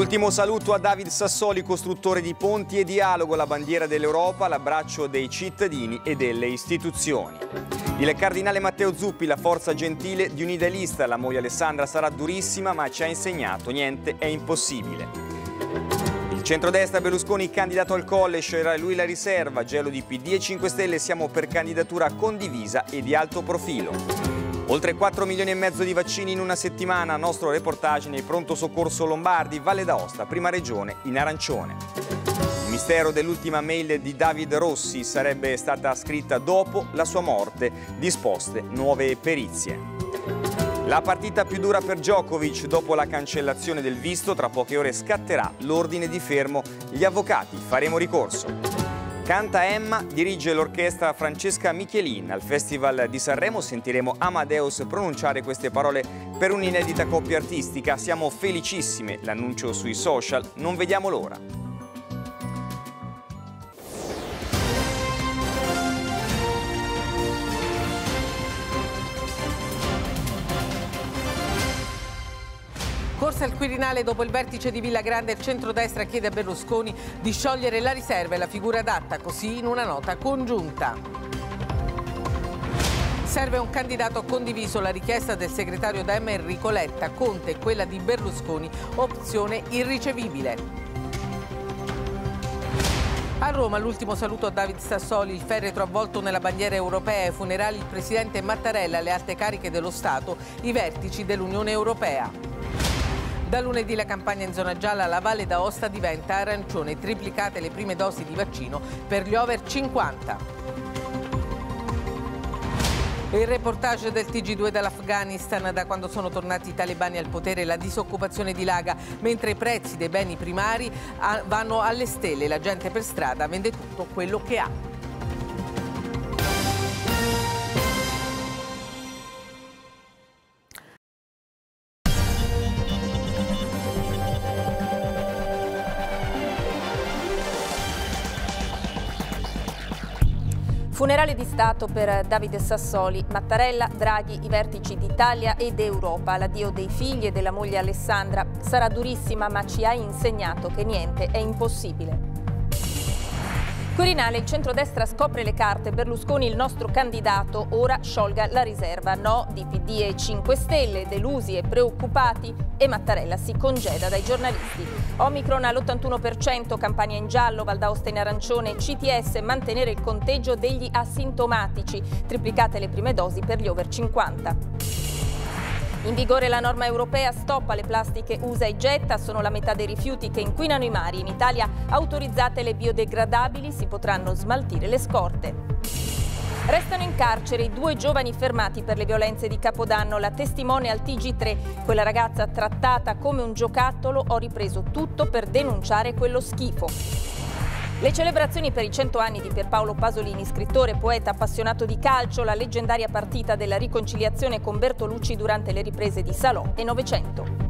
L'ultimo saluto a David Sassoli, costruttore di ponti e dialogo, la bandiera dell'Europa, l'abbraccio dei cittadini e delle istituzioni. Il cardinale Matteo Zuppi, la forza gentile di un'idealista, la moglie Alessandra sarà durissima ma ci ha insegnato niente è impossibile. Il centrodestra Berlusconi candidato al Colle, sceglierà lui la riserva, gelo di PD e 5 Stelle, siamo per candidatura condivisa e di alto profilo. Oltre 4 milioni e mezzo di vaccini in una settimana, nostro reportage nei pronto soccorso Lombardi, Valle d'Aosta, prima regione in arancione. Il mistero dell'ultima mail di David Rossi sarebbe stata scritta dopo la sua morte, disposte nuove perizie. La partita più dura per Djokovic, dopo la cancellazione del visto, tra poche ore scatterà l'ordine di fermo, gli avvocati faremo ricorso. Canta Emma, dirige l'orchestra Francesca Michelin. Al Festival di Sanremo sentiremo Amadeus pronunciare queste parole per un'inedita coppia artistica. Siamo felicissime, l'annuncio sui social, non vediamo l'ora. Corsa al Quirinale dopo il vertice di Villa Grande, il centrodestra chiede a Berlusconi di sciogliere la riserva e la figura adatta, così in una nota congiunta. Serve un candidato condiviso, la richiesta del segretario Dem Enrico Letta, Conte e quella di Berlusconi, opzione irricevibile. A Roma l'ultimo saluto a David Sassoli, il feretro avvolto nella bandiera europea, ai funerali il presidente Mattarella, le alte cariche dello Stato, i vertici dell'Unione Europea. Da lunedì la campagna in zona gialla, la Valle d'Aosta diventa arancione, triplicate le prime dosi di vaccino per gli over 50. Il reportage del TG2 dall'Afghanistan, da quando sono tornati i talebani al potere, la disoccupazione dilaga, mentre i prezzi dei beni primari vanno alle stelle, la gente per strada vende tutto quello che ha. Funerale di Stato per Davide Sassoli, Mattarella, Draghi, i vertici d'Italia ed Europa. L'addio dei figli e della moglie Alessandra sarà durissima, ma ci ha insegnato che niente è impossibile. Quirinale, il centrodestra scopre le carte, Berlusconi il nostro candidato, ora sciolga la riserva, no di PD e 5 Stelle, delusi e preoccupati, e Mattarella si congeda dai giornalisti. Omicron all'81%, campagna in giallo, Val d'Aosta in arancione, CTS, mantenere il conteggio degli asintomatici, triplicate le prime dosi per gli over 50. In vigore la norma europea, stop alle plastiche usa e getta, sono la metà dei rifiuti che inquinano i mari. In Italia autorizzate le biodegradabili, si potranno smaltire le scorte. Restano in carcere i 2 giovani fermati per le violenze di Capodanno, la testimone al TG3, quella ragazza trattata come un giocattolo, ho ripreso tutto per denunciare quello schifo. Le celebrazioni per i 100 anni di Pierpaolo Pasolini, scrittore, poeta, appassionato di calcio, la leggendaria partita della riconciliazione con Bertolucci durante le riprese di Salò e Novecento.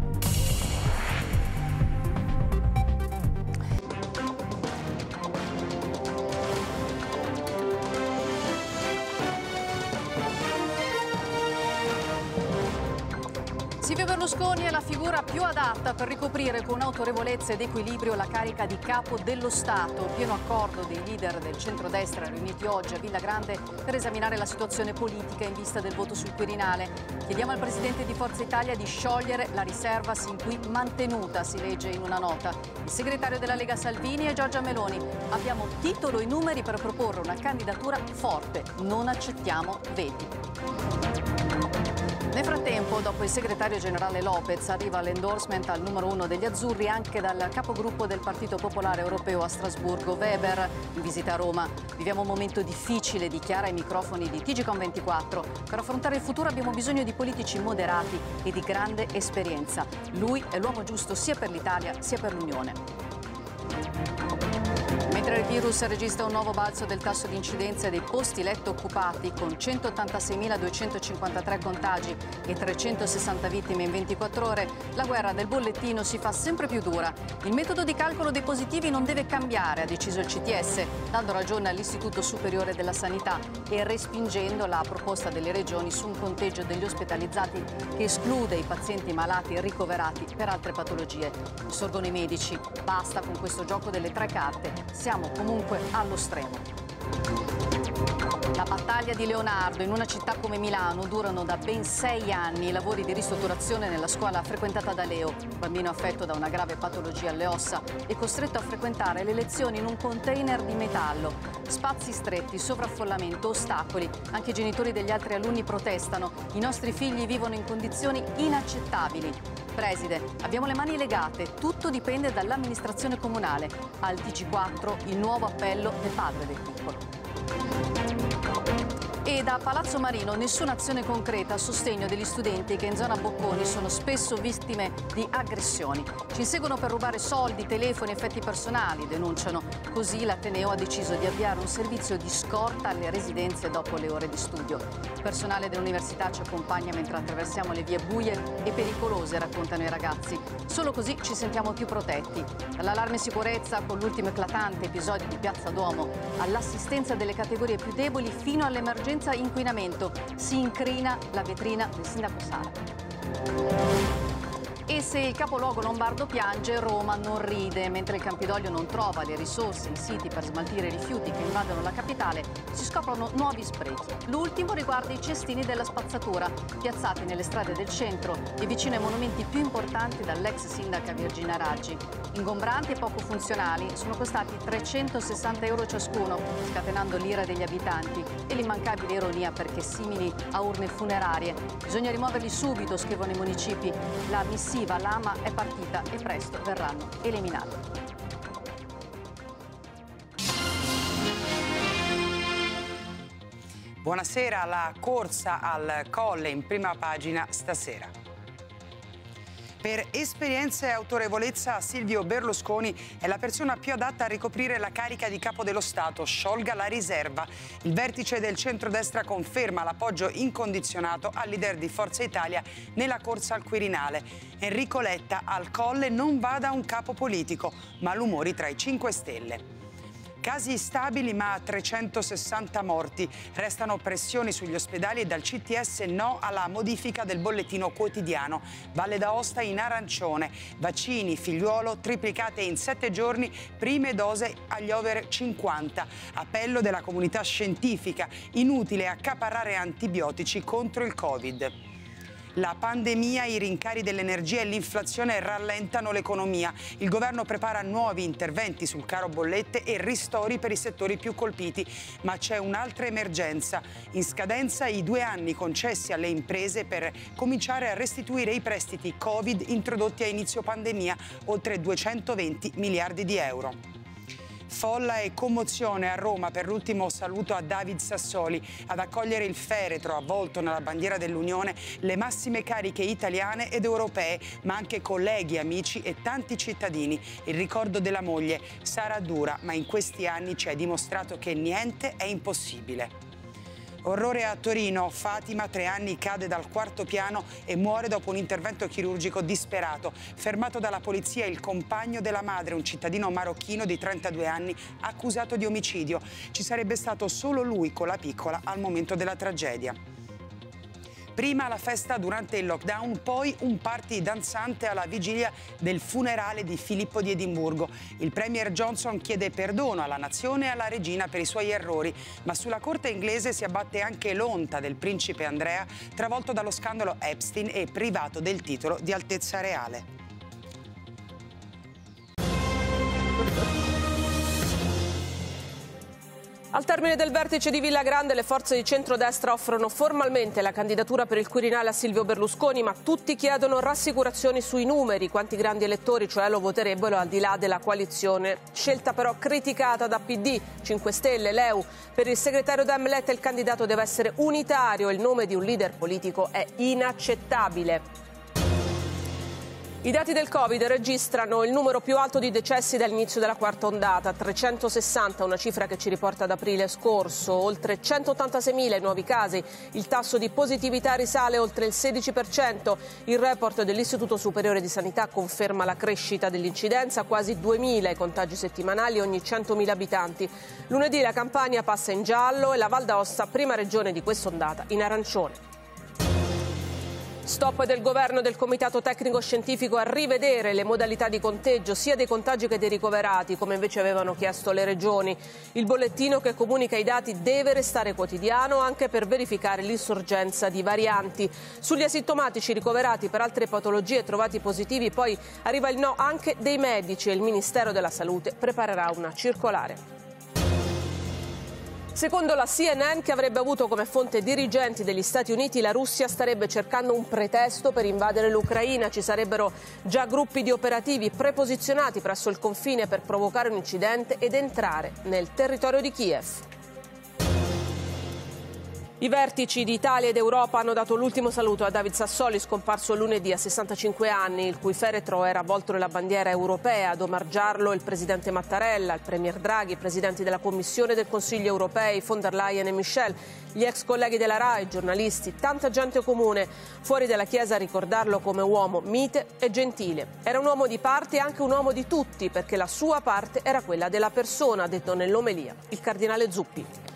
Silvio Berlusconi è la figura più adatta per ricoprire con autorevolezza ed equilibrio la carica di capo dello Stato. Pieno accordo dei leader del centrodestra riuniti oggi a Villa Grande per esaminare la situazione politica in vista del voto sul Quirinale. Chiediamo al presidente di Forza Italia di sciogliere la riserva sin qui mantenuta, si legge in una nota. Il segretario della Lega Salvini e Giorgia Meloni. Abbiamo titolo e numeri per proporre una candidatura forte. Non accettiamo veti. Nel frattempo, dopo il segretario generale Lopez, arriva l'endorsement al numero 1 degli azzurri anche dal capogruppo del Partito Popolare Europeo a Strasburgo, Weber, in visita a Roma. Viviamo un momento difficile, dichiara ai microfoni di TG24. Per affrontare il futuro abbiamo bisogno di politici moderati e di grande esperienza. Lui è l'uomo giusto sia per l'Italia sia per l'Unione. Mentre il virus registra un nuovo balzo del tasso di incidenza dei posti letto occupati con 186.253 contagi e 360 vittime in 24 ore, la guerra del bollettino si fa sempre più dura. Il metodo di calcolo dei positivi non deve cambiare, ha deciso il CTS, dando ragione all'Istituto Superiore della Sanità e respingendo la proposta delle regioni su un conteggio degli ospedalizzati che esclude i pazienti malati e ricoverati per altre patologie. Insorgono i medici, basta con questo gioco delle tre carte. Siamo comunque allo stremo. La battaglia di Leonardo. In una città come Milano durano da ben 6 anni i lavori di ristrutturazione nella scuola frequentata da Leo, bambino affetto da una grave patologia alle ossa e costretto a frequentare le lezioni in un container di metallo. Spazi stretti, sovraffollamento, ostacoli. Anche i genitori degli altri alunni protestano. I nostri figli vivono in condizioni inaccettabili. Preside, abbiamo le mani legate, tutto dipende dall'amministrazione comunale. Al TG4 il nuovo appello del padre del piccolo. E da Palazzo Marino nessuna azione concreta a sostegno degli studenti che in zona Bocconi sono spesso vittime di aggressioni. Ci inseguono per rubare soldi, telefoni, effetti personali, denunciano. Così l'Ateneo ha deciso di avviare un servizio di scorta alle residenze dopo le ore di studio. Il personale dell'università ci accompagna mentre attraversiamo le vie buie e pericolose, raccontano i ragazzi. Solo così ci sentiamo più protetti. Dall'allarme sicurezza con l'ultimo eclatante episodio di Piazza Duomo all'assistenza delle categorie più deboli fino all'emergenza inquinamento. Si incrina la vetrina del sindaco Sala. E se il capoluogo lombardo piange, Roma non ride. Mentre il Campidoglio non trova le risorse, i siti per smaltire i rifiuti che invadono la capitale, si scoprono nuovi sprechi. L'ultimo riguarda i cestini della spazzatura, piazzati nelle strade del centro e vicino ai monumenti più importanti dall'ex sindaca Virginia Raggi. Ingombranti e poco funzionali, sono costati 360 euro ciascuno, scatenando l'ira degli abitanti e l'immancabile ironia perché simili a urne funerarie. Bisogna rimuoverli subito, scrivono i municipi. La missiva Lama è partita e presto verranno eliminati. Buonasera, la corsa al Colle in prima pagina stasera. Per esperienza e autorevolezza Silvio Berlusconi è la persona più adatta a ricoprire la carica di capo dello Stato, sciolga la riserva. Il vertice del centrodestra conferma l'appoggio incondizionato al leader di Forza Italia nella corsa al Quirinale. Enrico Letta: al Colle non vada un capo politico, malumori tra i 5 Stelle. Casi stabili ma 360 morti. Restano pressioni sugli ospedali e dal CTS no alla modifica del bollettino quotidiano. Valle d'Aosta in arancione. Vaccini, figliuolo, triplicate in 7 giorni, prime dose agli over 50. Appello della comunità scientifica. Inutile accaparrare antibiotici contro il Covid. La pandemia, i rincari dell'energia e l'inflazione rallentano l'economia. Il governo prepara nuovi interventi sul caro bollette e ristori per i settori più colpiti. Ma c'è un'altra emergenza. In scadenza i 2 anni concessi alle imprese per cominciare a restituire i prestiti Covid introdotti a inizio pandemia, oltre 220 miliardi di euro. Folla e commozione a Roma per l'ultimo saluto a David Sassoli. Ad accogliere il feretro avvolto nella bandiera dell'Unione le massime cariche italiane ed europee, ma anche colleghi, amici e tanti cittadini. Il ricordo della moglie sarà dura, ma in questi anni ci ha dimostrato che niente è impossibile. Orrore a Torino, Fatima, 3 anni, cade dal 4º piano e muore dopo un intervento chirurgico disperato. Fermato dalla polizia il compagno della madre, un cittadino marocchino di 32 anni, accusato di omicidio. Ci sarebbe stato solo lui con la piccola al momento della tragedia. Prima la festa durante il lockdown, poi un party danzante alla vigilia del funerale di Filippo di Edimburgo. Il premier Johnson chiede perdono alla nazione e alla regina per i suoi errori, ma sulla corte inglese si abbatte anche l'onta del principe Andrea, travolto dallo scandalo Epstein e privato del titolo di Altezza Reale. Al termine del vertice di Villa Grande le forze di centrodestra offrono formalmente la candidatura per il Quirinale a Silvio Berlusconi, ma tutti chiedono rassicurazioni sui numeri, quanti grandi elettori cioè lo voterebbero al di là della coalizione. Scelta però criticata da PD, 5 Stelle, Leu. Per il segretario Dem Letta il candidato deve essere unitario e il nome di un leader politico è inaccettabile. I dati del Covid registrano il numero più alto di decessi dall'inizio della quarta ondata, 360, una cifra che ci riporta ad aprile scorso, oltre 186.000 nuovi casi, il tasso di positività risale oltre il 16%, il report dell'Istituto Superiore di Sanità conferma la crescita dell'incidenza, quasi 2.000 i contagi settimanali ogni 100.000 abitanti. Lunedì la Campania passa in giallo e la Val d'Aosta, prima regione di quest'ondata, in arancione. Stop del governo e del Comitato Tecnico Scientifico a rivedere le modalità di conteggio sia dei contagi che dei ricoverati, come invece avevano chiesto le regioni. Il bollettino che comunica i dati deve restare quotidiano anche per verificare l'insorgenza di varianti. Sugli asintomatici ricoverati per altre patologie trovati positivi poi arriva il no anche dei medici e il Ministero della Salute preparerà una circolare. Secondo la CNN, che avrebbe avuto come fonte dirigenti degli Stati Uniti, la Russia starebbe cercando un pretesto per invadere l'Ucraina. Ci sarebbero già gruppi di operativi preposizionati presso il confine per provocare un incidente ed entrare nel territorio di Kiev. I vertici di Italia ed Europa hanno dato l'ultimo saluto a David Sassoli, scomparso lunedì a 65 anni, il cui feretro era avvolto nella bandiera europea. Ad omaggiarlo il presidente Mattarella, il premier Draghi, i presidenti della Commissione e del Consiglio europei, von der Leyen e Michel, gli ex colleghi della RAI, giornalisti, tanta gente comune. Fuori dalla Chiesa a ricordarlo come uomo mite e gentile. Era un uomo di parte e anche un uomo di tutti, perché la sua parte era quella della persona, ha detto nell'omelia il cardinale Zuppi.